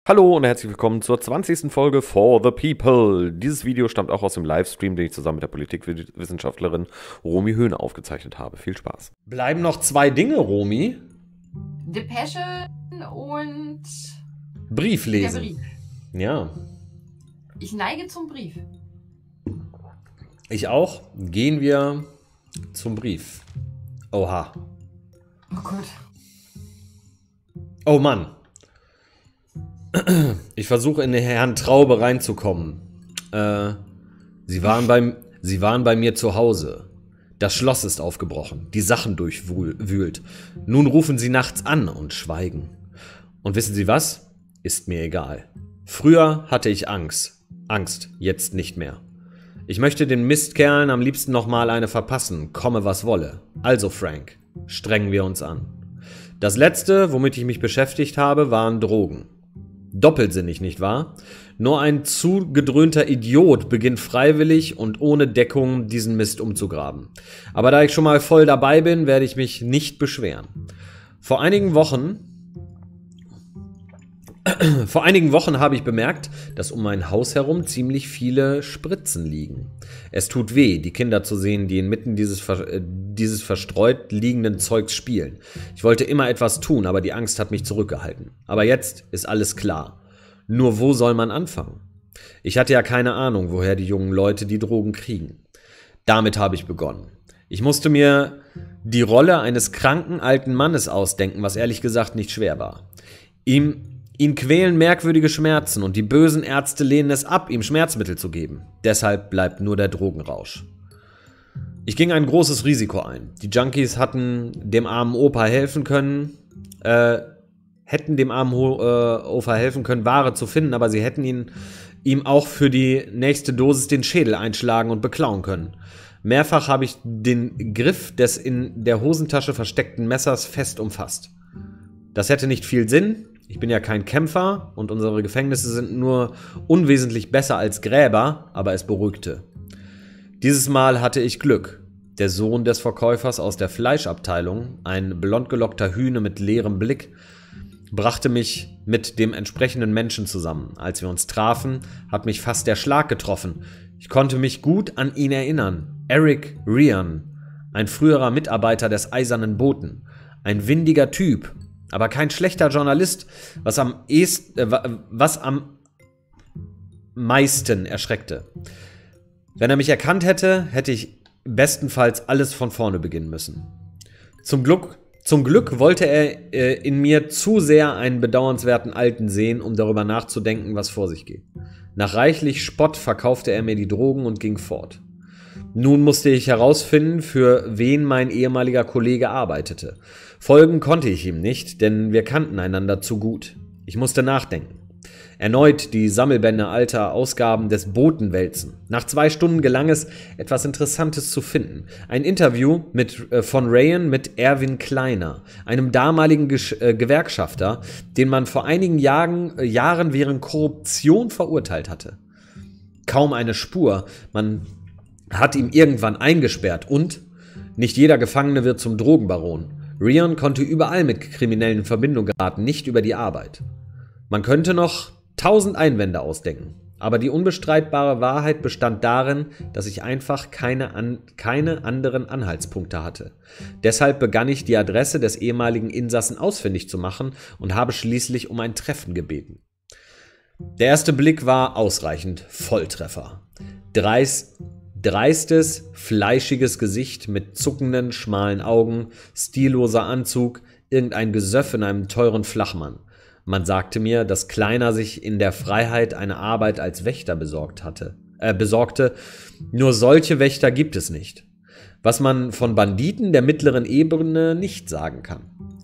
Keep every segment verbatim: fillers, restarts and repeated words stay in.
Hallo und herzlich willkommen zur zwanzigsten Folge For the People. Dieses Video stammt auch aus dem Livestream, den ich zusammen mit der Politikwissenschaftlerin Romy Höhne aufgezeichnet habe. Viel Spaß. Bleiben noch zwei Dinge, Romy. Depesche und Brief lesen. der Brief. Ja. Ich neige zum Brief. Ich auch. Gehen wir zum Brief. Oha. Oh Gott. Oh Mann. Ich versuche in den Herrn Traube reinzukommen. Äh, sie waren beim, sie waren bei mir zu Hause. Das Schloss ist aufgebrochen, die Sachen durchwühlt. Nun rufen sie nachts an und schweigen. Und wissen Sie was? Ist mir egal. Früher hatte ich Angst. Angst, jetzt nicht mehr. Ich möchte den Mistkerlen am liebsten nochmal eine verpassen, komme was wolle. Also Frank, strengen wir uns an. Das letzte, womit ich mich beschäftigt habe, waren Drogen. Doppelsinnig, nicht wahr? Nur ein zugedröhnter Idiot beginnt freiwillig und ohne Deckung diesen Mist umzugraben. Aber da ich schon mal voll dabei bin, werde ich mich nicht beschweren. Vor einigen Wochen Vor einigen Wochen habe ich bemerkt, dass um mein Haus herum ziemlich viele Spritzen liegen. Es tut weh, die Kinder zu sehen, die inmitten dieses, äh, dieses verstreut liegenden Zeugs spielen. Ich wollte immer etwas tun, aber die Angst hat mich zurückgehalten. Aber jetzt ist alles klar. Nur wo soll man anfangen? Ich hatte ja keine Ahnung, woher die jungen Leute die Drogen kriegen. Damit habe ich begonnen. Ich musste mir die Rolle eines kranken alten Mannes ausdenken, was ehrlich gesagt nicht schwer war. Ihm Ihn quälen merkwürdige Schmerzen und die bösen Ärzte lehnen es ab, ihm Schmerzmittel zu geben. Deshalb bleibt nur der Drogenrausch. Ich ging ein großes Risiko ein. Die Junkies hatten dem armen Opa helfen können, äh, hätten dem armen Ho äh, Opa helfen können, Ware zu finden, aber sie hätten ihn, ihm auch für die nächste Dosis den Schädel einschlagen und beklauen können. Mehrfach habe ich den Griff des in der Hosentasche versteckten Messers fest umfasst. Das hätte nicht viel Sinn. Ich bin ja kein Kämpfer und unsere Gefängnisse sind nur unwesentlich besser als Gräber, aber es beruhigte. Dieses Mal hatte ich Glück. Der Sohn des Verkäufers aus der Fleischabteilung, ein blondgelockter Hühne mit leerem Blick, brachte mich mit dem entsprechenden Menschen zusammen. Als wir uns trafen, hat mich fast der Schlag getroffen. Ich konnte mich gut an ihn erinnern. Eric Ryan, ein früherer Mitarbeiter des Eisernen Boten, ein windiger Typ, aber kein schlechter Journalist, was am, est, äh, was am meisten erschreckte. Wenn er mich erkannt hätte, hätte ich bestenfalls alles von vorne beginnen müssen. Zum Glück, zum Glück wollte er äh, in mir zu sehr einen bedauernswerten Alten sehen, um darüber nachzudenken, was vor sich geht. Nach reichlich Spott verkaufte er mir die Drogen und ging fort. Nun musste ich herausfinden, für wen mein ehemaliger Kollege arbeitete. Folgen konnte ich ihm nicht, denn wir kannten einander zu gut. Ich musste nachdenken. Erneut die Sammelbände alter Ausgaben des Boten wälzen. Nach zwei Stunden gelang es, etwas Interessantes zu finden. Ein Interview mit, äh, von Ryan mit Erwin Kleiner, einem damaligen Gesch äh, Gewerkschafter, den man vor einigen Jahren, äh, Jahren wegen Korruption verurteilt hatte. Kaum eine Spur. Man hat ihn irgendwann eingesperrt und nicht jeder Gefangene wird zum Drogenbaron. Ryan konnte überall mit Kriminellen in Verbindung geraten, nicht über die Arbeit. Man könnte noch tausend Einwände ausdenken, aber die unbestreitbare Wahrheit bestand darin, dass ich einfach keine, an, keine anderen Anhaltspunkte hatte. Deshalb begann ich, die Adresse des ehemaligen Insassen ausfindig zu machen und habe schließlich um ein Treffen gebeten. Der erste Blick war ausreichend, Volltreffer. Dreist Dreistes, fleischiges Gesicht mit zuckenden, schmalen Augen, stilloser Anzug, irgendein Gesöff in einem teuren Flachmann. Man sagte mir, dass Kleiner sich in der Freiheit eine Arbeit als Wächter besorgt hatte, äh, besorgte. Nur solche Wächter gibt es nicht. Was man von Banditen der mittleren Ebene nicht sagen kann.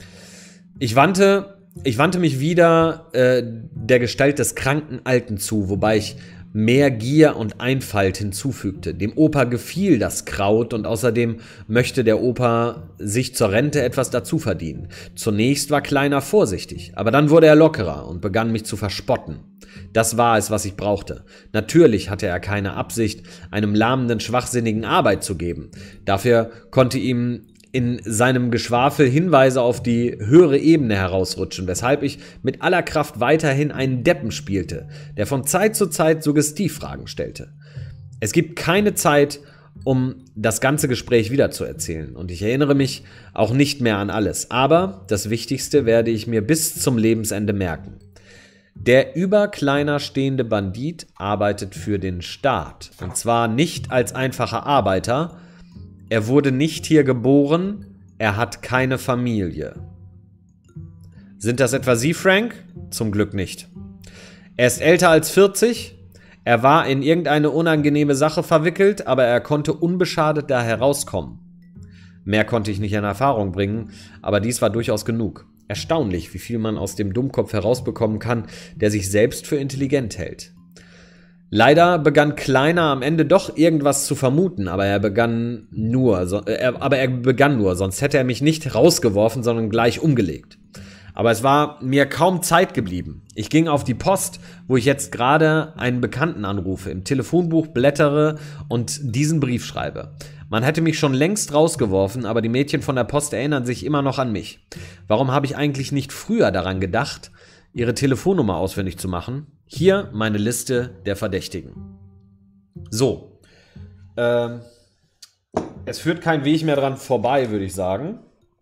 Ich wandte, ich wandte mich wieder äh, der Gestalt des kranken Alten zu, wobei ich mehr Gier und Einfalt hinzufügte. Dem Opa gefiel das Kraut und außerdem möchte der Opa sich zur Rente etwas dazu verdienen. Zunächst war Kleiner vorsichtig, aber dann wurde er lockerer und begann mich zu verspotten. Das war es, was ich brauchte. Natürlich hatte er keine Absicht, einem lahmenden Schwachsinnigen Arbeit zu geben. Dafür konnte ihm in seinem Geschwafel Hinweise auf die höhere Ebene herausrutschen, weshalb ich mit aller Kraft weiterhin einen Deppen spielte, der von Zeit zu Zeit Suggestivfragen stellte. Es gibt keine Zeit, um das ganze Gespräch wiederzuerzählen, und ich erinnere mich auch nicht mehr an alles, aber das Wichtigste werde ich mir bis zum Lebensende merken. Der über Kleiner stehende Bandit arbeitet für den Staat, und zwar nicht als einfacher Arbeiter. Er wurde nicht hier geboren, er hat keine Familie. Sind das etwa Sie, Frank? Zum Glück nicht. Er ist älter als vierzig, er war in irgendeine unangenehme Sache verwickelt, aber er konnte unbeschadet da herauskommen. Mehr konnte ich nicht in Erfahrung bringen, aber dies war durchaus genug. Erstaunlich, wie viel man aus dem Dummkopf herausbekommen kann, der sich selbst für intelligent hält. Leider begann Kleiner am Ende doch irgendwas zu vermuten, aber er begann nur, so, äh, aber er begann nur, sonst hätte er mich nicht rausgeworfen, sondern gleich umgelegt. Aber es war mir kaum Zeit geblieben. Ich ging auf die Post, wo ich jetzt gerade einen Bekannten anrufe, im Telefonbuch blättere und diesen Brief schreibe. Man hätte mich schon längst rausgeworfen, aber die Mädchen von der Post erinnern sich immer noch an mich. Warum habe ich eigentlich nicht früher daran gedacht, ihre Telefonnummer auswendig zu machen? Hier meine Liste der Verdächtigen. So. Ähm, es führt kein Weg mehr dran vorbei, würde ich sagen.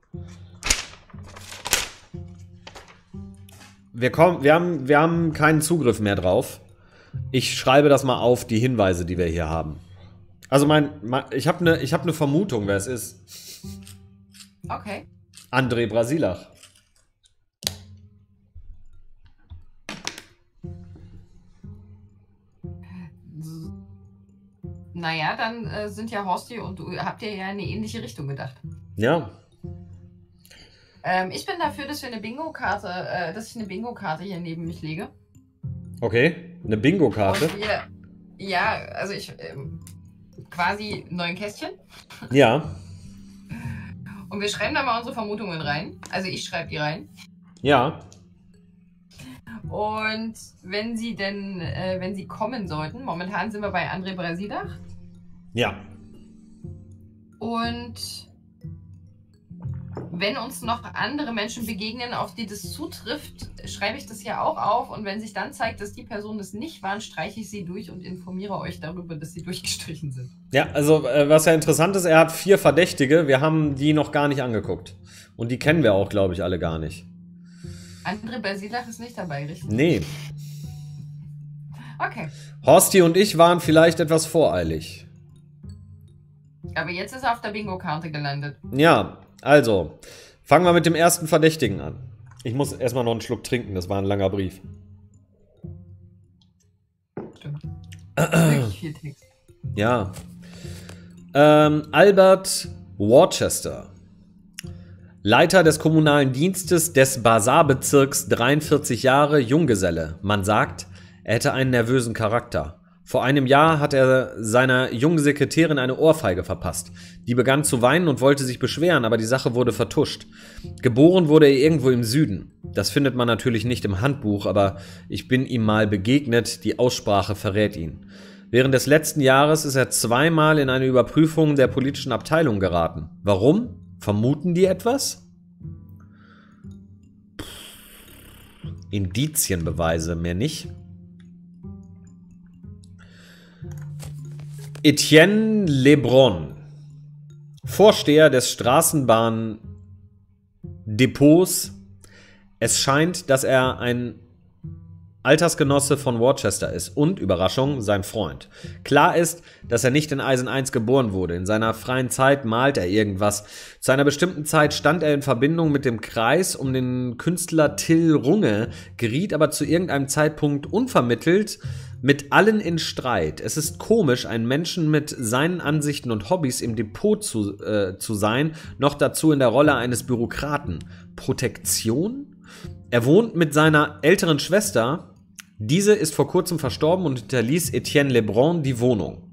Wir, kommen, wir, haben, wir haben keinen Zugriff mehr drauf. Ich schreibe das mal auf, die Hinweise, die wir hier haben. Also mein, mein ich habe eine hab ne Vermutung, wer es ist. Okay. André Brasilach. Naja, dann äh, sind ja Horsti und du habt ja ja in eine ähnliche Richtung gedacht. Ja. Ähm, ich bin dafür, dass wir eine Bingo-Karte, äh, dass ich eine Bingo-Karte hier neben mich lege. Okay, eine Bingo-Karte. Und wir, ja, also ich ähm, quasi neun Kästchen. Ja. Und wir schreiben da mal unsere Vermutungen rein. Also ich schreibe die rein. Ja. Und wenn sie denn, äh, wenn sie kommen sollten, momentan sind wir bei André Brasilach. Ja. Und wenn uns noch andere Menschen begegnen, auf die das zutrifft, schreibe ich das ja auch auf. Und wenn sich dann zeigt, dass die Personen das nicht waren, streiche ich sie durch und informiere euch darüber, dass sie durchgestrichen sind. Ja, also äh, was ja interessant ist, er hat vier Verdächtige. Wir haben die noch gar nicht angeguckt. Und die kennen wir auch, glaube ich, alle gar nicht. André Brasilach ist nicht dabei, richtig? Nee. Okay. Horsti und ich waren vielleicht etwas voreilig. Aber jetzt ist er auf der Bingo-Karte gelandet. Ja, also, fangen wir mit dem ersten Verdächtigen an. Ich muss erstmal noch einen Schluck trinken, das war ein langer Brief. Stimmt. Wirklich viel Text. Ja. Ähm, Albert Worcester. Leiter des kommunalen Dienstes des Basarbezirks, dreiundvierzig Jahre, Junggeselle. Man sagt, er hätte einen nervösen Charakter. Vor einem Jahr hat er seiner jungen Sekretärin eine Ohrfeige verpasst. Die begann zu weinen und wollte sich beschweren, aber die Sache wurde vertuscht. Geboren wurde er irgendwo im Süden. Das findet man natürlich nicht im Handbuch, aber ich bin ihm mal begegnet, die Aussprache verrät ihn. Während des letzten Jahres ist er zweimal in eine Überprüfung der politischen Abteilung geraten. Warum? Vermuten die etwas? Indizienbeweise, mehr nicht. Etienne Lebron, Vorsteher des Straßenbahndepots. Es scheint, dass er ein Altersgenosse von Worcester ist und, Überraschung, sein Freund. Klar ist, dass er nicht in Eisen eins geboren wurde. In seiner freien Zeit malt er irgendwas. Zu einer bestimmten Zeit stand er in Verbindung mit dem Kreis um den Künstler Till Runge, geriet aber zu irgendeinem Zeitpunkt unvermittelt mit allen in Streit. Es ist komisch, einen Menschen mit seinen Ansichten und Hobbys im Depot zu, äh, zu sein, noch dazu in der Rolle eines Bürokraten. Protektion? Er wohnt mit seiner älteren Schwester. Diese ist vor kurzem verstorben und hinterließ Etienne Lebron die Wohnung.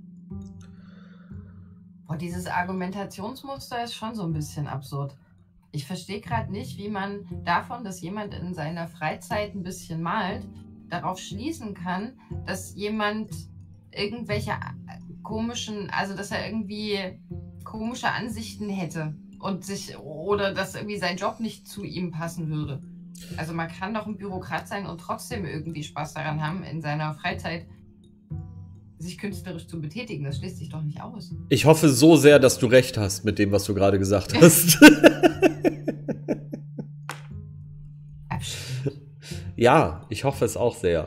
Oh, dieses Argumentationsmuster ist schon so ein bisschen absurd. Ich verstehe gerade nicht, wie man davon, dass jemand in seiner Freizeit ein bisschen malt, darauf schließen kann, dass jemand irgendwelche komischen, also dass er irgendwie komische Ansichten hätte und sich, oder dass irgendwie sein Job nicht zu ihm passen würde. Also man kann doch ein Bürokrat sein und trotzdem irgendwie Spaß daran haben, in seiner Freizeit sich künstlerisch zu betätigen. Das schließt sich doch nicht aus. Ich hoffe so sehr, dass du recht hast mit dem, was du gerade gesagt hast. Ja, ich hoffe es auch sehr.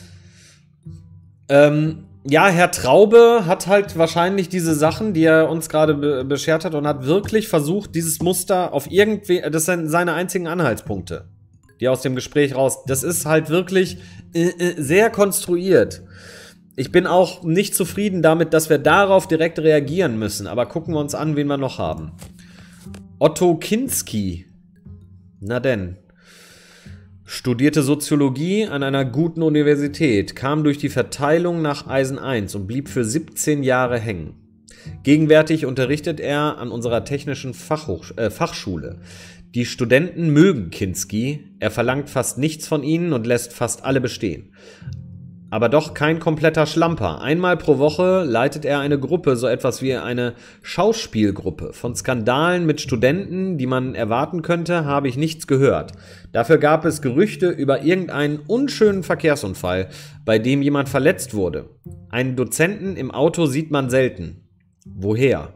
Ähm, ja, Herr Traube hat halt wahrscheinlich diese Sachen, die er uns gerade be beschert hat, und hat wirklich versucht, dieses Muster auf irgendwie, das sind seine einzigen Anhaltspunkte, die aus dem Gespräch raus, das ist halt wirklich äh, äh, sehr konstruiert. Ich bin auch nicht zufrieden damit, dass wir darauf direkt reagieren müssen, aber gucken wir uns an, wen wir noch haben. Otto Kinski. Na denn. Studierte Soziologie an einer guten Universität, kam durch die Verteilung nach Eisen eins und blieb für siebzehn Jahre hängen. Gegenwärtig unterrichtet er an unserer technischen Fachhoch äh, Fachschule. Die Studenten mögen Kinski, er verlangt fast nichts von ihnen und lässt fast alle bestehen. Aber doch kein kompletter Schlamper. Einmal pro Woche leitet er eine Gruppe, so etwas wie eine Schauspielgruppe. Von Skandalen mit Studenten, die man erwarten könnte, habe ich nichts gehört. Dafür gab es Gerüchte über irgendeinen unschönen Verkehrsunfall, bei dem jemand verletzt wurde. Einen Dozenten im Auto sieht man selten. Woher?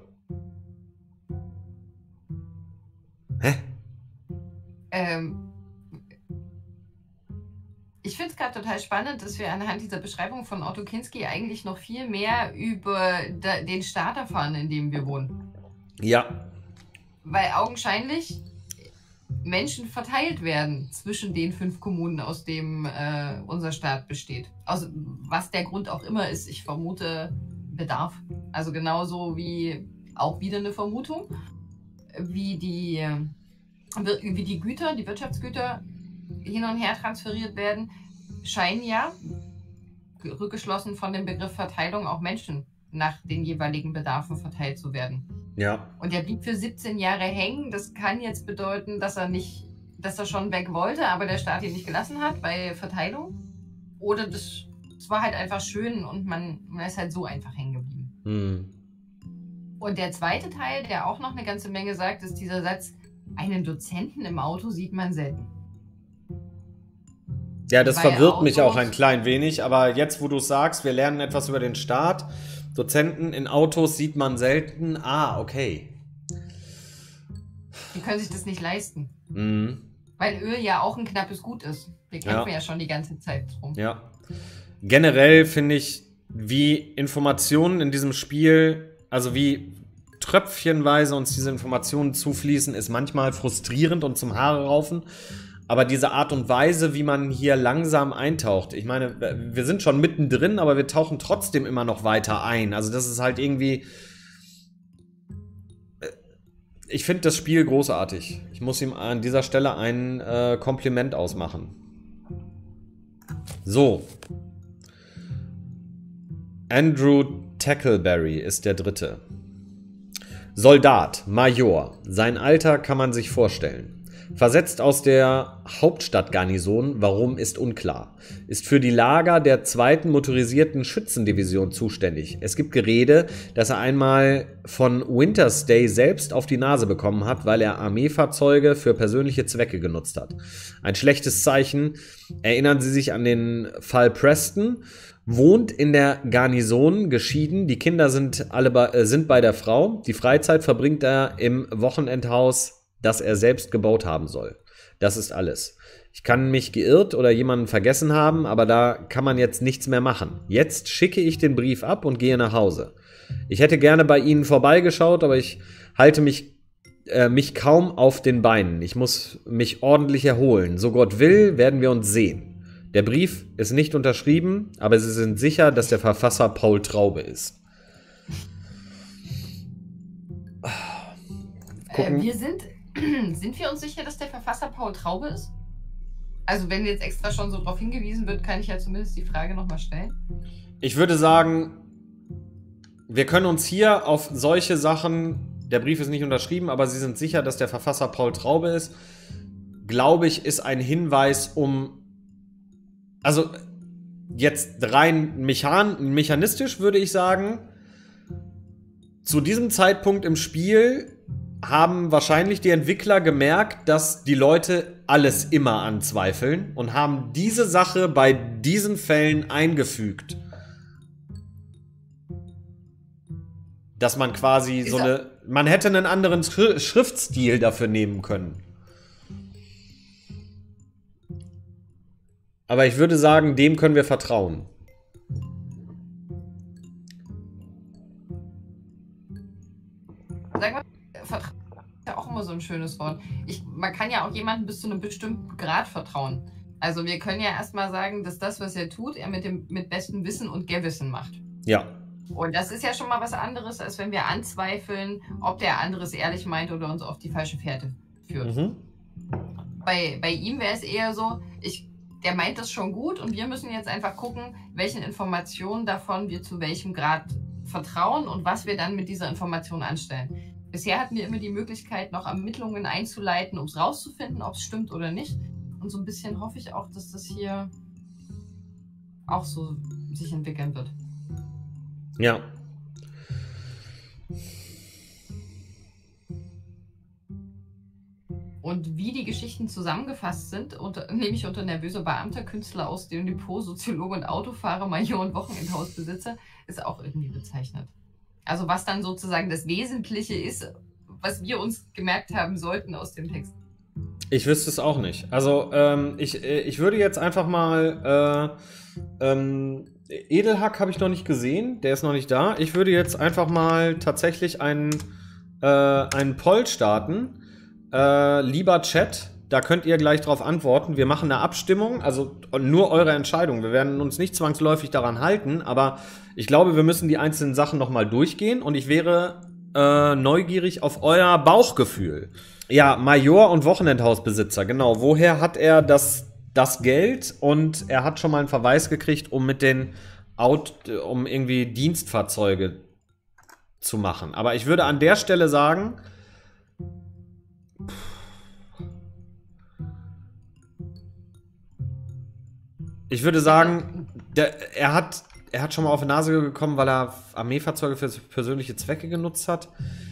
Hä? Ähm... Ich finde es gerade total spannend, dass wir anhand dieser Beschreibung von Otto Kinski eigentlich noch viel mehr über den Staat erfahren, in dem wir wohnen. Ja. Weil augenscheinlich Menschen verteilt werden zwischen den fünf Kommunen, aus dem äh, unser Staat besteht. Also was der Grund auch immer ist, ich vermute Bedarf. Also genauso wie, auch wieder eine Vermutung, wie die, wie die Güter, die Wirtschaftsgüter hin und her transferiert werden, scheinen ja, rückgeschlossen von dem Begriff Verteilung, auch Menschen nach den jeweiligen Bedarfen verteilt zu werden. Ja. Und er blieb für siebzehn Jahre hängen. Das kann jetzt bedeuten, dass er nicht, dass er schon weg wollte, aber der Staat ihn nicht gelassen hat bei Verteilung. Oder das, das war halt einfach schön und man, man ist halt so einfach hängen geblieben. Hm. Und der zweite Teil, der auch noch eine ganze Menge sagt, ist dieser Satz, einen Dozenten im Auto sieht man selten. Ja, das Weil verwirrt Autos, mich auch ein klein wenig, aber jetzt, wo du sagst, wir lernen etwas über den Staat, Dozenten in Autos sieht man selten, ah, okay. Die können sich das nicht leisten. Mhm. Weil Öl ja auch ein knappes Gut ist. Wir kämpfen ja, Ja. ja schon die ganze Zeit drum. Ja. Generell finde ich, wie Informationen in diesem Spiel, also wie tröpfchenweise uns diese Informationen zufließen, ist manchmal frustrierend und zum Haare raufen. Aber diese Art und Weise, wie man hier langsam eintaucht, ich meine, wir sind schon mittendrin, aber wir tauchen trotzdem immer noch weiter ein. Also das ist halt irgendwie... Ich finde das Spiel großartig. Ich muss ihm an dieser Stelle ein äh, Kompliment ausmachen. So. Andrew Tackleberry ist der Dritte. Soldat, Major. Sein Alter kann man sich vorstellen. Versetzt aus der Hauptstadtgarnison, warum ist unklar. Ist für die Lager der zweiten motorisierten Schützendivision zuständig. Es gibt Gerede, dass er einmal von Winterstay selbst auf die Nase bekommen hat, weil er Armeefahrzeuge für persönliche Zwecke genutzt hat. Ein schlechtes Zeichen. Erinnern Sie sich an den Fall Preston? Wohnt in der Garnison, geschieden. Die Kinder sind alle bei, äh, sind bei der Frau. Die Freizeit verbringt er im Wochenendhaus, das er selbst gebaut haben soll. Das ist alles. Ich kann mich geirrt oder jemanden vergessen haben, aber da kann man jetzt nichts mehr machen. Jetzt schicke ich den Brief ab und gehe nach Hause. Ich hätte gerne bei Ihnen vorbeigeschaut, aber ich halte mich, äh, mich kaum auf den Beinen. Ich muss mich ordentlich erholen. So Gott will, werden wir uns sehen. Der Brief ist nicht unterschrieben, aber Sie sind sicher, dass der Verfasser Paul Traube ist. Äh, wir sind... Sind wir uns sicher, dass der Verfasser Paul Traube ist? Also wenn jetzt extra schon so darauf hingewiesen wird, kann ich ja zumindest die Frage nochmal stellen. Ich würde sagen, wir können uns hier auf solche Sachen, der Brief ist nicht unterschrieben, aber Sie sind sicher, dass der Verfasser Paul Traube ist, glaube ich, ist ein Hinweis, um, also jetzt rein mechan mechanistisch würde ich sagen, zu diesem Zeitpunkt im Spiel haben wahrscheinlich die Entwickler gemerkt, dass die Leute alles immer anzweifeln und haben diese Sache bei diesen Fällen eingefügt. Dass man quasi so eine... Man hätte einen anderen Schriftstil dafür nehmen können. Aber ich würde sagen, dem können wir vertrauen. Sag mal, Vertrauen ist ja auch immer so ein schönes Wort. Ich, man kann ja auch jemandem bis zu einem bestimmten Grad vertrauen. Also wir können ja erstmal sagen, dass das, was er tut, er mit dem mit bestem Wissen und Gewissen macht. Ja. Und das ist ja schon mal was anderes, als wenn wir anzweifeln, ob der andere es ehrlich meint oder uns auf die falsche Fährte führt. Mhm. Bei, bei ihm wäre es eher so, ich, der meint das schon gut und wir müssen jetzt einfach gucken, welchen Informationen davon wir zu welchem Grad vertrauen und was wir dann mit dieser Information anstellen. Bisher hatten wir immer die Möglichkeit, noch Ermittlungen einzuleiten, um es rauszufinden, ob es stimmt oder nicht. Und so ein bisschen hoffe ich auch, dass das hier auch so sich entwickeln wird. Ja. Und wie die Geschichten zusammengefasst sind, unter, nämlich unter nervöser Beamter, Künstler aus dem Depot, Soziologe und Autofahrer, Major und Wochenendhausbesitzer, ist auch irgendwie bezeichnet. Also was dann sozusagen das Wesentliche ist, was wir uns gemerkt haben sollten aus dem Text. Ich wüsste es auch nicht. Also ähm, ich, ich würde jetzt einfach mal... Äh, ähm, Edelhack habe ich noch nicht gesehen, der ist noch nicht da. Ich würde jetzt einfach mal tatsächlich einen, äh, einen Poll starten. Äh, lieber Chat, da könnt ihr gleich drauf antworten. Wir machen eine Abstimmung, also nur eure Entscheidung. Wir werden uns nicht zwangsläufig daran halten, aber ich glaube, wir müssen die einzelnen Sachen nochmal durchgehen und ich wäre äh, neugierig auf euer Bauchgefühl. Ja, Major und Wochenendhausbesitzer, genau. Woher hat er das das Geld und er hat schon mal einen Verweis gekriegt, um mit den Out, um irgendwie Dienstfahrzeuge zu machen. Aber ich würde an der Stelle sagen, ich würde sagen, der, er hat er hat schon mal auf die Nase gekommen, weil er Armeefahrzeuge für persönliche Zwecke genutzt hat.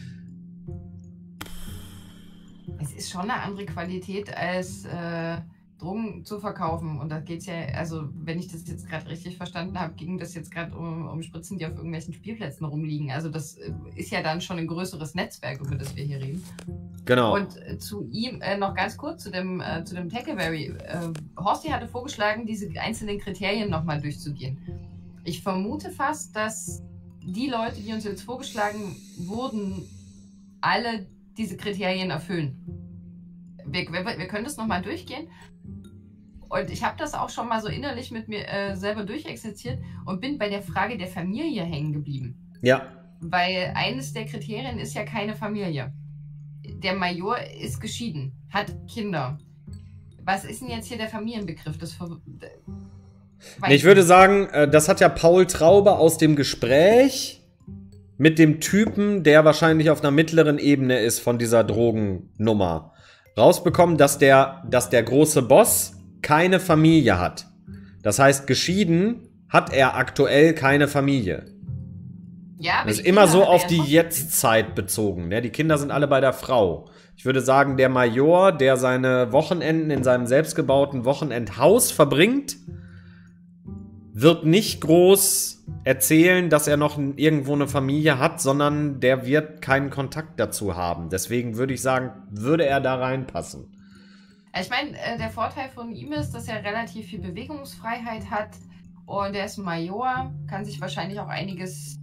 Es ist schon eine andere Qualität als äh Drogen zu verkaufen. Und da geht es ja, also wenn ich das jetzt gerade richtig verstanden habe, ging das jetzt gerade um, um Spritzen, die auf irgendwelchen Spielplätzen rumliegen. Also das ist ja dann schon ein größeres Netzwerk, über das wir hier reden. Genau. Und äh, zu ihm äh, noch ganz kurz, zu dem, äh, zu dem Tackleberry. Äh, Horsti hatte vorgeschlagen, diese einzelnen Kriterien nochmal durchzugehen. Ich vermute fast, dass die Leute, die uns jetzt vorgeschlagen wurden, alle diese Kriterien erfüllen. Wir, wir, wir können das nochmal durchgehen. Und ich habe das auch schon mal so innerlich mit mir äh, selber durchexerziert und bin bei der Frage der Familie hängen geblieben. Ja. Weil eines der Kriterien ist ja keine Familie. Der Major ist geschieden, hat Kinder. Was ist denn jetzt hier der Familienbegriff? Das ver nee, ich würde sagen, das hat ja Paul Traube aus dem Gespräch mit dem Typen, der wahrscheinlich auf einer mittleren Ebene ist von dieser Drogennummer, rausbekommen, dass der, dass der große Boss keine Familie hat. Das heißt, geschieden hat er aktuell keine Familie. Ja, das ist immer so auf die Jetztzeit bezogen. Ne? Die Kinder sind alle bei der Frau. Ich würde sagen, der Major, der seine Wochenenden in seinem selbstgebauten Wochenendhaus verbringt, wird nicht groß erzählen, dass er noch irgendwo eine Familie hat, sondern der wird keinen Kontakt dazu haben. Deswegen würde ich sagen, würde er da reinpassen. Ich meine, der Vorteil von ihm ist, dass er relativ viel Bewegungsfreiheit hat und er ist ein Major, kann sich wahrscheinlich auch einiges,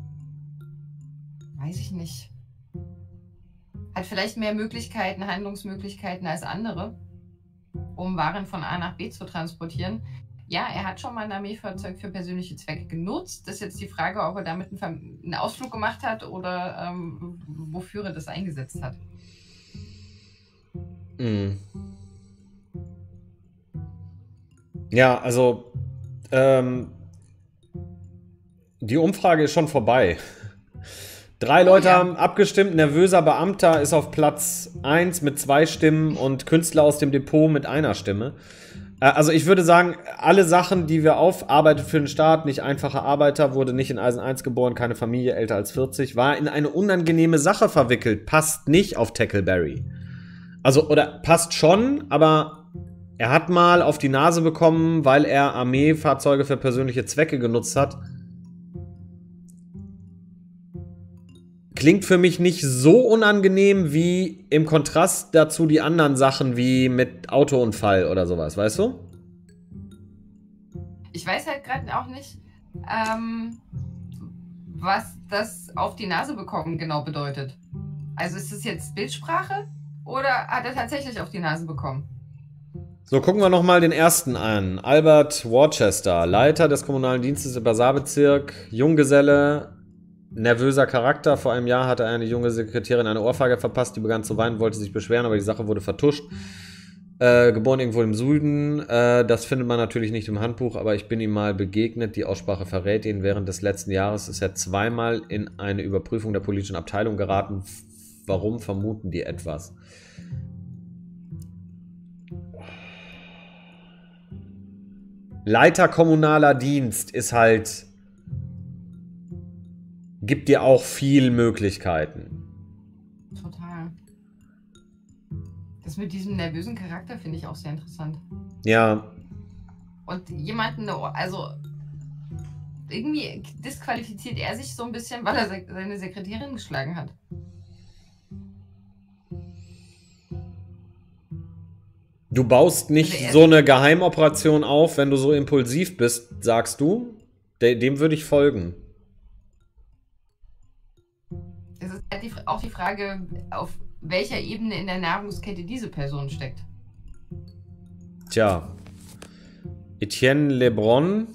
weiß ich nicht, hat vielleicht mehr Möglichkeiten, Handlungsmöglichkeiten als andere, um Waren von A nach B zu transportieren. Ja, er hat schon mal ein Armeefahrzeug für persönliche Zwecke genutzt. Das ist jetzt die Frage, ob er damit einen, einen Ausflug gemacht hat oder ähm, wofür er das eingesetzt hat. Mhm. Ja, also ähm, die Umfrage ist schon vorbei. Drei Leute oh, ja. haben abgestimmt. Nervöser Beamter ist auf Platz eins mit zwei Stimmen und Künstler aus dem Depot mit einer Stimme. Also ich würde sagen, alle Sachen, die wir aufarbeitet für den Staat, nicht einfacher Arbeiter, wurde nicht in Eisen eins geboren, keine Familie älter als vierzig, war in eine unangenehme Sache verwickelt, passt nicht auf Tackleberry. Also, oder passt schon, aber er hat mal auf die Nase bekommen, weil er Armeefahrzeuge für persönliche Zwecke genutzt hat. Klingt für mich nicht so unangenehm wie im Kontrast dazu die anderen Sachen wie mit Autounfall oder sowas, weißt du? Ich weiß halt gerade auch nicht, ähm, was das auf die Nase bekommen genau bedeutet. Also ist das jetzt Bildsprache oder hat er tatsächlich auf die Nase bekommen? So, gucken wir nochmal den ersten an. Albert Worcester, Leiter des kommunalen Dienstes im Basarbezirk, Junggeselle, nervöser Charakter. Vor einem Jahr hatte eine junge Sekretärin eine Ohrfeige verpasst, die begann zu weinen, wollte sich beschweren, aber die Sache wurde vertuscht. Äh, geboren irgendwo im Süden. Äh, das findet man natürlich nicht im Handbuch, aber ich bin ihm mal begegnet. Die Aussprache verrät ihn. Während des letzten Jahres ist er zweimal in eine Überprüfung der politischen Abteilung geraten. Warum vermuten die etwas? Leiter kommunaler Dienst ist halt, gibt dir auch viel Möglichkeiten. Total. Das mit diesem nervösen Charakter finde ich auch sehr interessant. Ja. Und jemanden, also irgendwie disqualifiziert er sich so ein bisschen, weil er seine Sekretärin geschlagen hat. Du baust nicht also so eine Geheimoperation auf, wenn du so impulsiv bist, sagst du. De dem würde ich folgen. Es ist halt die, auch die Frage, auf welcher Ebene in der Nahrungskette diese Person steckt. Tja. Etienne Lebron,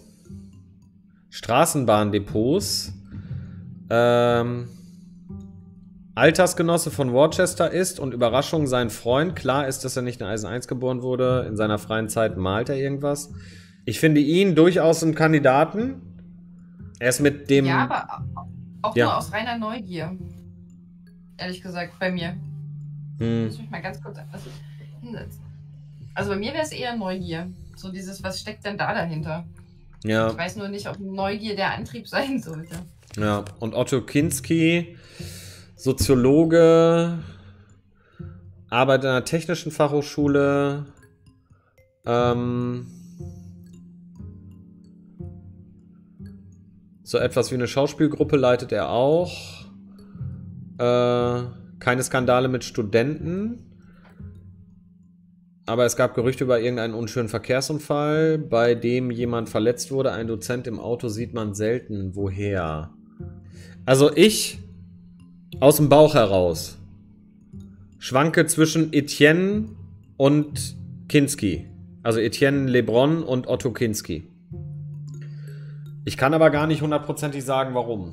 Straßenbahndepots, ähm, Altersgenosse von Worcester ist und Überraschung sein Freund. Klar ist, dass er nicht in Eisen eins geboren wurde. In seiner freien Zeit malt er irgendwas. Ich finde ihn durchaus einen Kandidaten. Er ist mit dem... Ja, aber auch ja. nur aus reiner Neugier. Ehrlich gesagt, bei mir. Hm. Muss mich mal ganz kurz also hinsetzen. Also bei mir wäre es eher Neugier. So dieses, was steckt denn da dahinter? Ja. Ich weiß nur nicht, ob Neugier der Antrieb sein sollte. Ja, und Otto Kinski, Soziologe, arbeitet in einer technischen Fachhochschule, ähm, so etwas wie eine Schauspielgruppe leitet er auch, äh, keine Skandale mit Studenten, aber es gab Gerüchte über irgendeinen unschönen Verkehrsunfall, bei dem jemand verletzt wurde. Ein Dozent im Auto sieht man selten. Woher? Also ich, aus dem Bauch heraus, schwanke zwischen Etienne und Kinski. Also Etienne Lebron und Otto Kinski. Ich kann aber gar nicht hundertprozentig sagen, warum.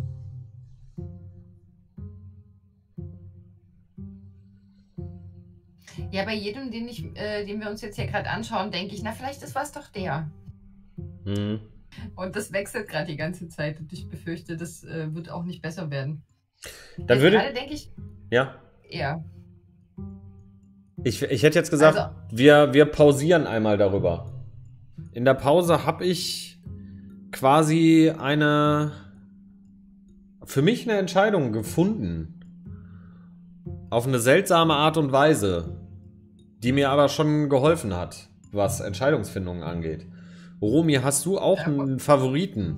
Ja, bei jedem, den, ich, äh, den wir uns jetzt hier gerade anschauen, denke ich, na, vielleicht ist was doch der. Mhm. Und das wechselt gerade die ganze Zeit und ich befürchte, das äh, wird auch nicht besser werden. Dann würde gerade denke ich, ja. Ja. Ich, ich hätte jetzt gesagt, also, wir, wir pausieren einmal darüber. In der Pause habe ich quasi eine, für mich eine Entscheidung gefunden. Auf eine seltsame Art und Weise, die mir aber schon geholfen hat, was Entscheidungsfindungen angeht. Romy, hast du auch ja, einen Favoriten?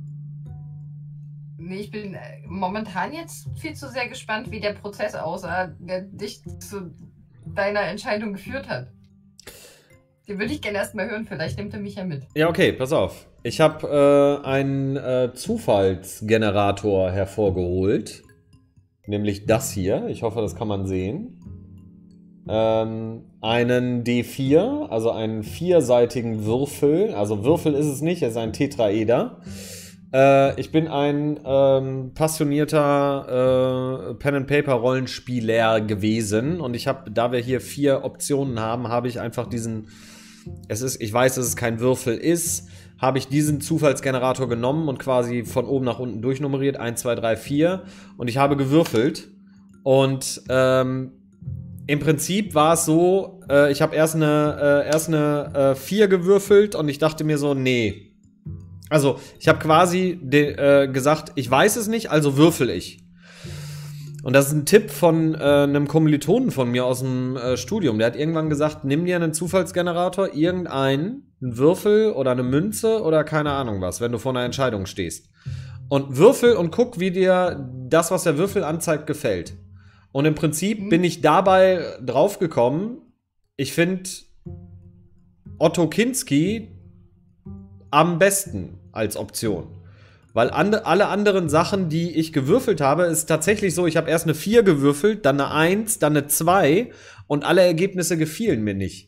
Nee, ich bin momentan jetzt viel zu sehr gespannt, wie der Prozess aussah, der dich zu deiner Entscheidung geführt hat. Den würde ich gerne erstmal hören, vielleicht nimmt er mich ja mit. Ja, okay, pass auf. Ich habe äh, einen äh, Zufallsgenerator hervorgeholt. Nämlich das hier. Ich hoffe, das kann man sehen. Ähm, einen D vier, also einen vierseitigen Würfel. Also Würfel ist es nicht, es ist ein Tetraeder. Äh, ich bin ein ähm, passionierter äh, Pen-and-Paper-Rollenspieler gewesen. Und ich habe, da wir hier vier Optionen haben, habe ich einfach diesen... Es ist, ich weiß, dass es kein Würfel ist, habe ich diesen Zufallsgenerator genommen und quasi von oben nach unten durchnummeriert, eins, zwei, drei, vier, und ich habe gewürfelt und ähm, Im Prinzip war es so, äh, ich habe erst eine, äh, erst eine äh, vier gewürfelt und ich dachte mir so, nee. Also, ich habe quasi de, äh, gesagt, ich weiß es nicht, also würfel ich. Und das ist ein Tipp von äh, einem Kommilitonen von mir aus dem äh, Studium. Der hat irgendwann gesagt, nimm dir einen Zufallsgenerator, irgendeinen, einen Würfel oder eine Münze oder keine Ahnung was, wenn du vor einer Entscheidung stehst. Und würfel und guck, wie dir das, was der Würfel anzeigt, gefällt. Und im Prinzip mhm. bin ich dabei draufgekommen, ich finde Otto Kinski am besten als Option. Weil ande, alle anderen Sachen, die ich gewürfelt habe, ist tatsächlich so, ich habe erst eine vier gewürfelt, dann eine eins, dann eine zwei und alle Ergebnisse gefielen mir nicht.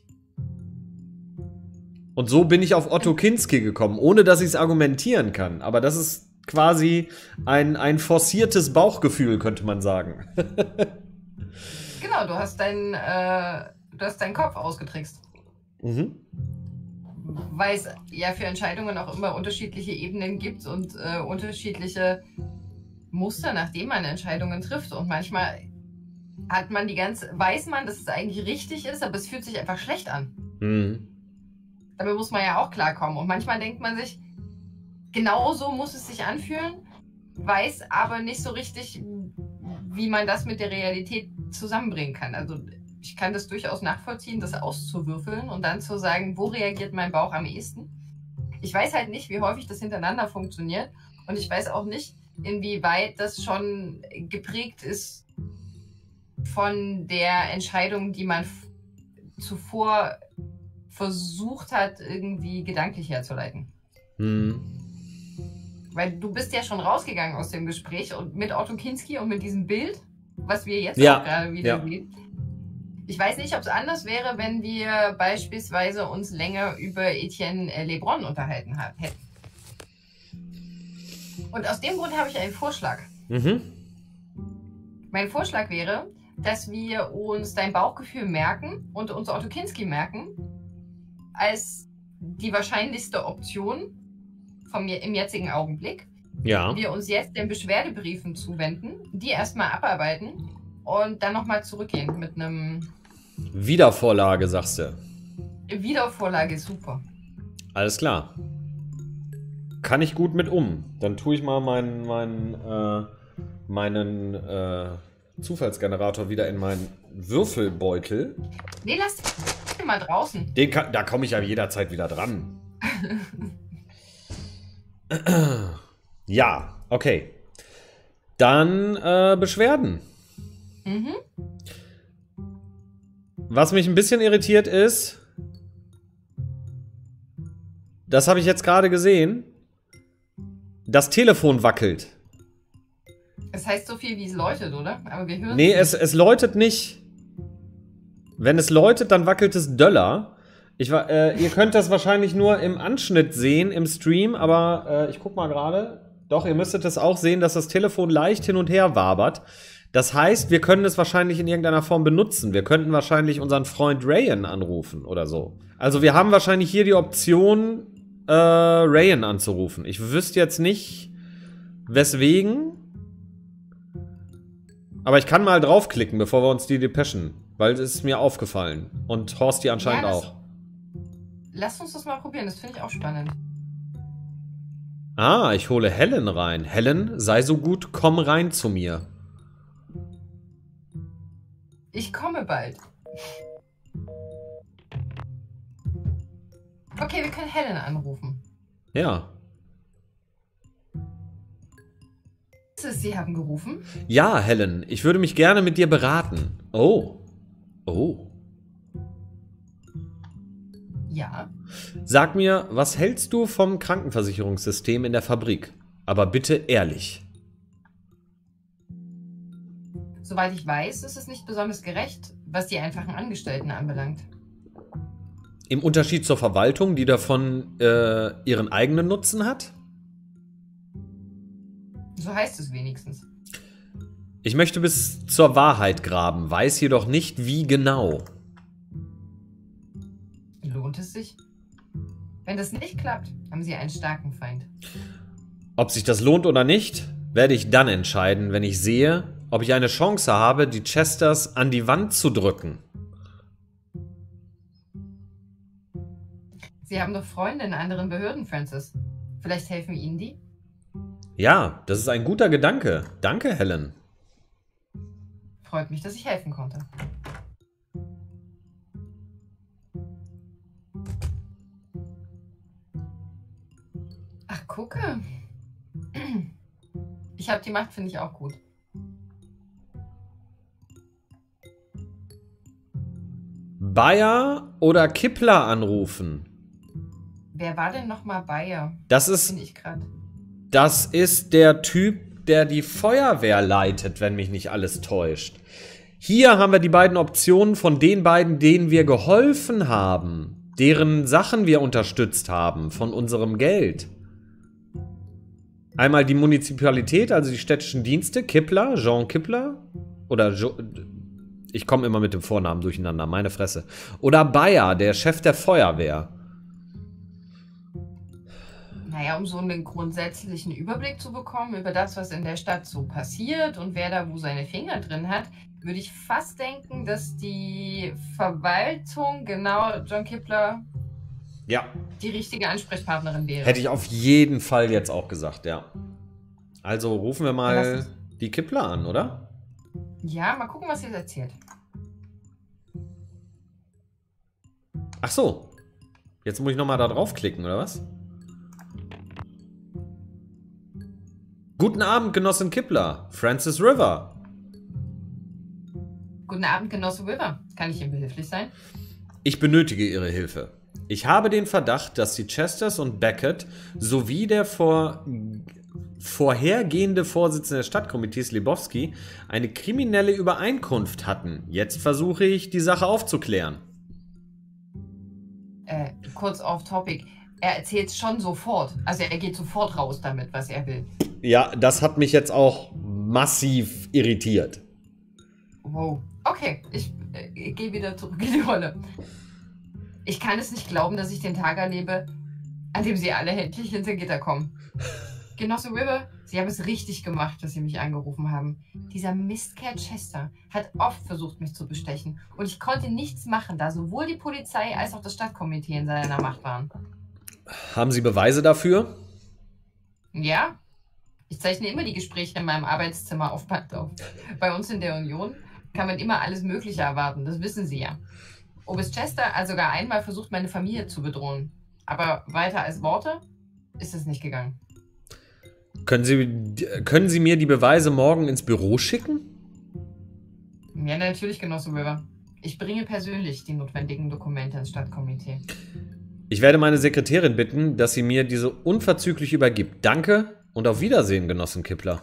Und so bin ich auf Otto Kinski gekommen, ohne dass ich es argumentieren kann. Aber das ist quasi ein, ein forciertes Bauchgefühl, könnte man sagen. Genau, du hast, dein, äh, du hast deinen Kopf ausgetrickst. Mhm. Weil es ja für Entscheidungen auch immer unterschiedliche Ebenen gibt und äh, unterschiedliche Muster, nachdem man Entscheidungen trifft. Und manchmal hat man die ganze, weiß man, dass es eigentlich richtig ist, aber es fühlt sich einfach schlecht an. Mhm. Damit muss man ja auch klarkommen. Und manchmal denkt man sich, genau so muss es sich anfühlen, weiß aber nicht so richtig, wie man das mit der Realität zusammenbringen kann. Also ich kann das durchaus nachvollziehen, das auszuwürfeln und dann zu sagen, wo reagiert mein Bauch am ehesten. Ich weiß halt nicht, wie häufig das hintereinander funktioniert und ich weiß auch nicht, inwieweit das schon geprägt ist von der Entscheidung, die man zuvor versucht hat, irgendwie gedanklich herzuleiten. Hm. Weil du bist ja schon rausgegangen aus dem Gespräch und mit Otto Kinski und mit diesem Bild, was wir jetzt ja. auch gerade wieder ja. sehen. Ich weiß nicht, ob es anders wäre, wenn wir beispielsweise uns länger über Etienne Lebrun unterhalten hätten. Und aus dem Grund habe ich einen Vorschlag. Mhm. Mein Vorschlag wäre, dass wir uns dein Bauchgefühl merken und uns Otto Kinski merken als die wahrscheinlichste Option vom, im jetzigen Augenblick. Ja. Wir uns jetzt den Beschwerdebriefen zuwenden, die erstmal abarbeiten und dann nochmal zurückgehen mit einem... Wiedervorlage, sagst du? Wiedervorlage ist super. Alles klar. Kann ich gut mit um. Dann tue ich mal meinen, meinen, äh, meinen äh, Zufallsgenerator wieder in meinen Würfelbeutel. Nee, lass den mal draußen. Den kann, da komme ich ja jederzeit wieder dran. Ja, okay. Dann äh, Beschwerden. Mhm. Was mich ein bisschen irritiert ist, das habe ich jetzt gerade gesehen, das Telefon wackelt. Es heißt so viel, wie es läutet, oder? Aber wir hören nee, es, es läutet nicht. Wenn es läutet, dann wackelt es döller. Ich, äh, ihr könnt das wahrscheinlich nur im Anschnitt sehen, im Stream, aber äh, ich guck mal gerade. Doch, ihr müsstet es auch sehen, dass das Telefon leicht hin und her wabert. Das heißt, wir können es wahrscheinlich in irgendeiner Form benutzen. Wir könnten wahrscheinlich unseren Freund Rayan anrufen oder so. Also wir haben wahrscheinlich hier die Option, äh, Rayan anzurufen. Ich wüsste jetzt nicht, weswegen. Aber ich kann mal draufklicken, bevor wir uns die depeschen. Weil es ist mir aufgefallen. Und Horsti anscheinend ja, auch. Lass uns das mal probieren, das finde ich auch spannend. Ah, ich hole Helen rein. Helen, sei so gut, komm rein zu mir. Ich komme bald. Okay, wir können Helen anrufen. Ja. Sie haben gerufen? Ja, Helen, ich würde mich gerne mit dir beraten. Oh. Oh. Ja. Sag mir, was hältst du vom Krankenversicherungssystem in der Fabrik? Aber bitte ehrlich. Soweit ich weiß, ist es nicht besonders gerecht, was die einfachen Angestellten anbelangt. Im Unterschied zur Verwaltung, die davon äh, ihren eigenen Nutzen hat? So heißt es wenigstens. Ich möchte bis zur Wahrheit graben, weiß jedoch nicht, wie genau. Lohnt es sich? Wenn das nicht klappt, haben Sie einen starken Feind. Ob sich das lohnt oder nicht, werde ich dann entscheiden, wenn ich sehe, ob ich eine Chance habe, die Chesters an die Wand zu drücken. Sie haben doch Freunde in anderen Behörden, Francis. Vielleicht helfen Ihnen die? Ja, das ist ein guter Gedanke. Danke, Helen. Freut mich, dass ich helfen konnte. Ach, gucke. Ich habe die Macht, finde ich auch gut. Bayer oder Kippler anrufen? Wer war denn nochmal Bayer? Das ist, Finde ich gerade. das ist der Typ, der die Feuerwehr leitet, wenn mich nicht alles täuscht. Hier haben wir die beiden Optionen von den beiden, denen wir geholfen haben, deren Sachen wir unterstützt haben, von unserem Geld. Einmal die Munizipalität, also die städtischen Dienste, Kippler, Jean Kippler, oder jo ich komme immer mit dem Vornamen durcheinander, meine Fresse. Oder Bayer, der Chef der Feuerwehr. Naja, um so einen grundsätzlichen Überblick zu bekommen über das, was in der Stadt so passiert und wer da wo seine Finger drin hat, würde ich fast denken, dass die Verwaltung, genau, John Kippler, Ja. die richtige Ansprechpartnerin wäre. Hätte ich auf jeden Fall jetzt auch gesagt, ja. Also rufen wir mal die Kippler an, oder? Ja, mal gucken, was sie jetzt erzählt. Ach so. Jetzt muss ich nochmal da draufklicken, oder was? Guten Abend, Genossin Kippler. Francis River. Guten Abend, Genosse River. Kann ich Ihnen behilflich sein? Ich benötige Ihre Hilfe. Ich habe den Verdacht, dass die Chesters und Beckett sowie der vor, vorhergehende Vorsitzende des Stadtkomitees Lebowski eine kriminelle Übereinkunft hatten. Jetzt versuche ich, die Sache aufzuklären. Äh, kurz off topic. Er erzählt schon sofort. Also er geht sofort raus damit, was er will. Ja, das hat mich jetzt auch massiv irritiert. Wow. Okay, ich äh, gehe wieder zurück in die Rolle. Ich kann es nicht glauben, dass ich den Tag erlebe, an dem Sie alle endlich hinter Gitter kommen. Genosse River, Sie haben es richtig gemacht, dass Sie mich angerufen haben. Dieser Mistkerl Chester hat oft versucht, mich zu bestechen. Und ich konnte nichts machen, da sowohl die Polizei als auch das Stadtkomitee in seiner Macht waren. Haben Sie Beweise dafür? Ja, ich zeichne immer die Gespräche in meinem Arbeitszimmer auf Band auf. Bei uns in der Union kann man immer alles Mögliche erwarten, das wissen Sie ja. Oberst Chester hat sogar einmal versucht, meine Familie zu bedrohen. Aber weiter als Worte ist es nicht gegangen. Können Sie, können Sie mir die Beweise morgen ins Büro schicken? Ja, natürlich, Genosse River. Ich bringe persönlich die notwendigen Dokumente ins Stadtkomitee. Ich werde meine Sekretärin bitten, dass sie mir diese unverzüglich übergibt. Danke und auf Wiedersehen, Genossin Kippler.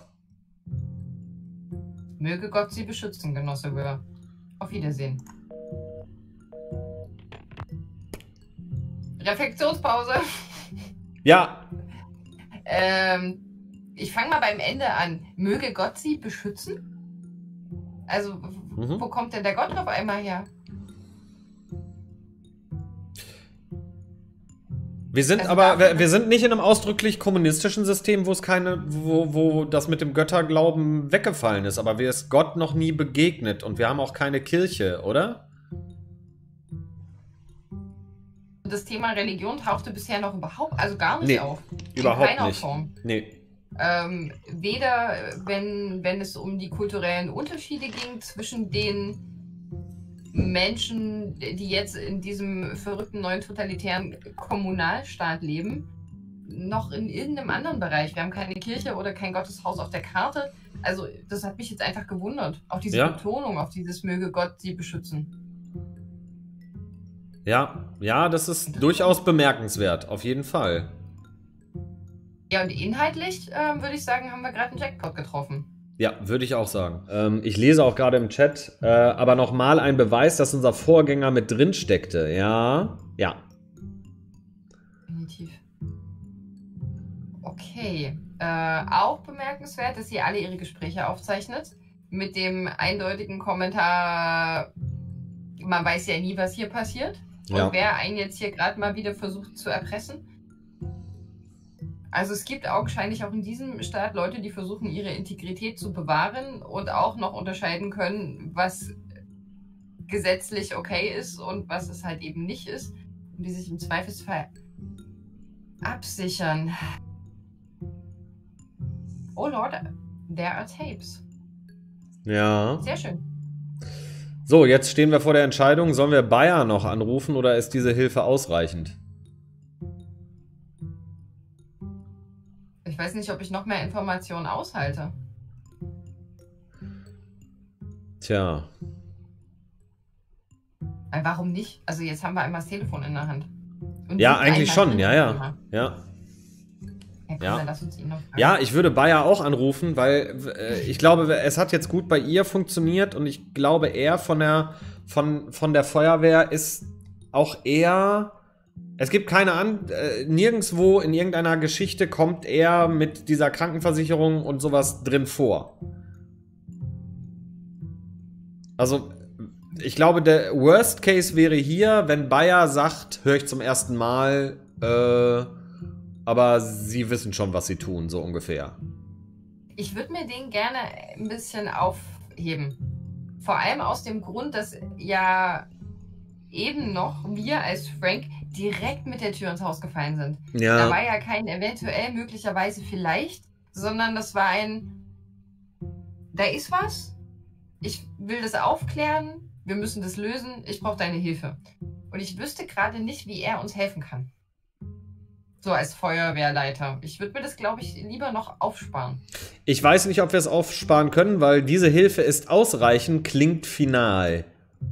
Möge Gott Sie beschützen, Genosse River. Auf Wiedersehen. Reflexionspause. Ja. Ähm, ich fange mal beim Ende an. Möge Gott Sie beschützen? Also, Mhm. wo kommt denn der Gott auf einmal her? Wir sind Also aber, dafür- wir, wir sind nicht in einem ausdrücklich kommunistischen System, wo es keine, wo, wo das mit dem Götterglauben weggefallen ist, aber wir ist Gott noch nie begegnet und wir haben auch keine Kirche, oder? Das Thema Religion tauchte bisher noch überhaupt, also gar nicht Nee, auf. In überhaupt keiner nicht. Form. Nee. Ähm, weder, wenn, wenn es um die kulturellen Unterschiede ging zwischen den Menschen, die jetzt in diesem verrückten neuen totalitären Kommunalstaat leben, noch in irgendeinem anderen Bereich. Wir haben keine Kirche oder kein Gotteshaus auf der Karte. Also das hat mich jetzt einfach gewundert. Auch diese Ja. Betonung auf dieses möge Gott sie beschützen. Ja, ja, das ist durchaus bemerkenswert, auf jeden Fall. Ja, und inhaltlich ähm, würde ich sagen, haben wir gerade einen Jackpot getroffen. Ja, würde ich auch sagen. Ähm, ich lese auch gerade im Chat, äh, aber nochmal ein Beweis, dass unser Vorgänger mit drin steckte. Ja, ja. Definitiv. Okay. Äh, auch bemerkenswert, dass ihr alle ihre Gespräche aufzeichnet. Mit dem eindeutigen Kommentar, man weiß ja nie, was hier passiert. Und Ja. wer einen jetzt hier gerade mal wieder versucht zu erpressen. Also es gibt augenscheinlich auch in diesem Staat Leute, die versuchen, ihre Integrität zu bewahren und auch noch unterscheiden können, was gesetzlich okay ist und was es halt eben nicht ist. Und die sich im Zweifelsfall absichern. Oh Lord, there are tapes. Ja. Sehr schön. So, jetzt stehen wir vor der Entscheidung, sollen wir Bayer noch anrufen oder ist diese Hilfe ausreichend? Ich weiß nicht, ob ich noch mehr Informationen aushalte. Tja. Weil warum nicht? Also jetzt haben wir einmal das Telefon in der Hand. Und Ja, sind eigentlich einmal schon, drin ja, im ja. Thema. Ja. Ja, komm, Ja. dann lass uns ihn noch fragen. Ja, ich würde Bayer auch anrufen, weil äh, ich glaube, es hat jetzt gut bei ihr funktioniert und ich glaube, er von der, von, von der Feuerwehr ist auch eher. Es gibt keine An. Äh, nirgendwo in irgendeiner Geschichte kommt er mit dieser Krankenversicherung und sowas drin vor. Also, ich glaube, der Worst Case wäre hier, wenn Bayer sagt, höre ich zum ersten Mal, äh, aber sie wissen schon, was sie tun, so ungefähr. Ich würde mir den gerne ein bisschen aufheben. Vor allem aus dem Grund, dass ja eben noch wir als Frank direkt mit der Tür ins Haus gefallen sind. Ja. Da war ja kein eventuell, möglicherweise vielleicht, sondern das war ein, da ist was, ich will das aufklären, wir müssen das lösen, ich brauche deine Hilfe. Und ich wüsste gerade nicht, wie er uns helfen kann. So als Feuerwehrleiter. Ich würde mir das, glaube ich, lieber noch aufsparen. Ich weiß nicht, ob wir es aufsparen können, weil diese Hilfe ist ausreichend, klingt final.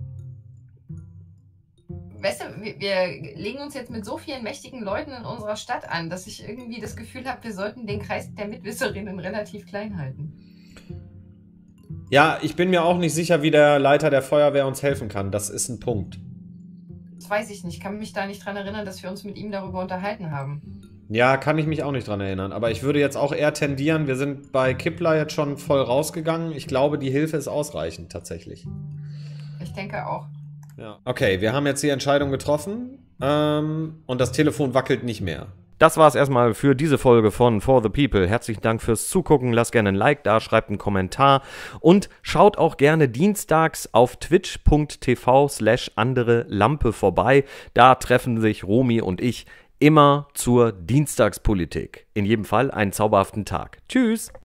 Weißt du, wir, wir legen uns jetzt mit so vielen mächtigen Leuten in unserer Stadt an, dass ich irgendwie das Gefühl habe, wir sollten den Kreis der Mitwisserinnen relativ klein halten. Ja, ich bin mir auch nicht sicher, wie der Leiter der Feuerwehr uns helfen kann. Das ist ein Punkt. Das weiß ich nicht. Ich kann mich da nicht dran erinnern, dass wir uns mit ihm darüber unterhalten haben. Ja, kann ich mich auch nicht dran erinnern. Aber ich würde jetzt auch eher tendieren, wir sind bei Kippler jetzt schon voll rausgegangen. Ich glaube, die Hilfe ist ausreichend tatsächlich. Ich denke auch. Ja. Okay, wir haben jetzt die Entscheidung getroffen ähm, und das Telefon wackelt nicht mehr. Das war es erstmal für diese Folge von For the People. Herzlichen Dank fürs Zugucken. Lasst gerne ein Like da, schreibt einen Kommentar und schaut auch gerne dienstags auf twitch punkt tv slash andere Lampe vorbei. Da treffen sich Romy und ich immer zur Dienstagspolitik. In jedem Fall einen zauberhaften Tag. Tschüss!